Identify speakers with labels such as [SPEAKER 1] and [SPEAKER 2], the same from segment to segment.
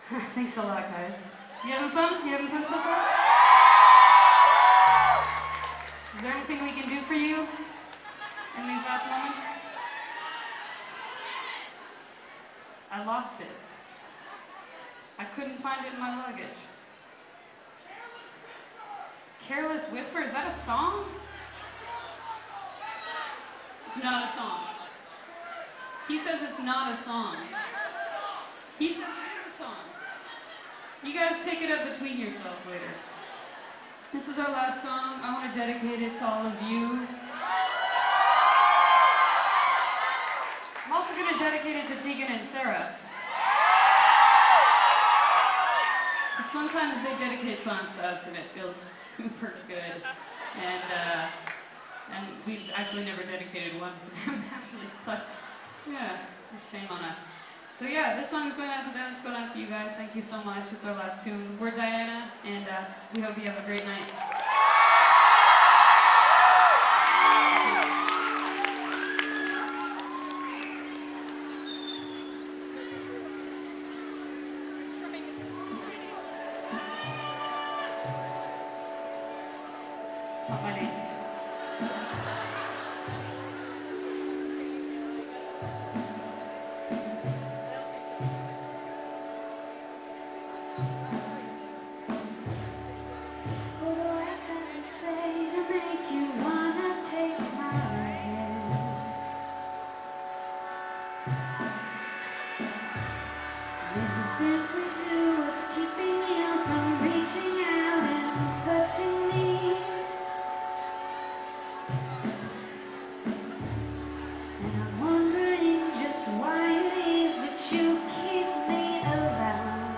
[SPEAKER 1] Thanks a lot, guys. You having fun? You having fun so far? Is there anything we can do for you in these last moments? I lost it. I couldn't find it in my luggage. Careless Whisper, is that a song? It's not a song. He says it's not a song. He says it is a song. You guys take it up between yourselves later. This is our last song. I want to dedicate it to all of you. I'm also going to dedicate it to Tegan and Sarah. Sometimes they dedicate songs to us and it feels super good. And we've actually never dedicated one to them, actually. So, yeah, shame on us. So yeah, this song is going out to them, it's going out to you guys. Thank you so much. It's our last tune. We're Diana, and we hope you have a great night. It's not my name.
[SPEAKER 2] Resistance will do what's keeping you from reaching out and touching me. And I'm wondering just why it is that you keep me around.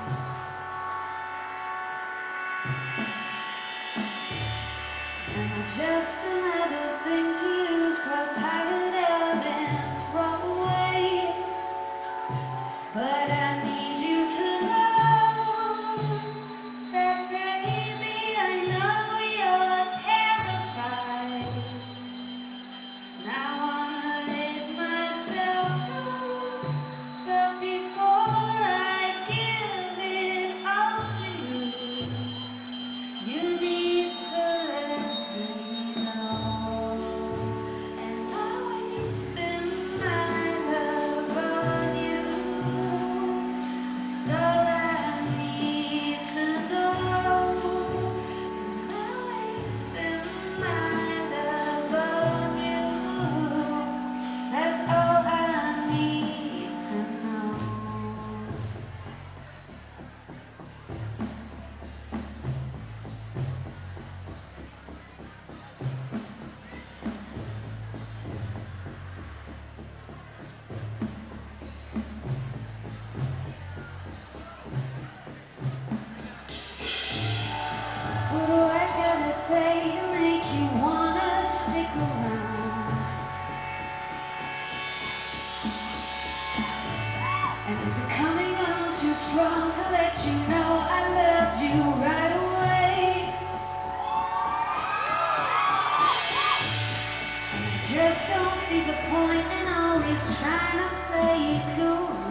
[SPEAKER 2] Am I just another thing to use, grow tired of and throw away? But I need you to know that, baby, I know you're terrified. And I wanna let myself go, but before I give it all to you, you need to let me know. And I wasted my love on you. That's all I need to know. And I wasted my love on you. That's all I need to know. What do I gotta say to make you wanna stick around? And is it coming on too strong to let you know I loved you right away? And I just don't see the point in always trying to play it cool.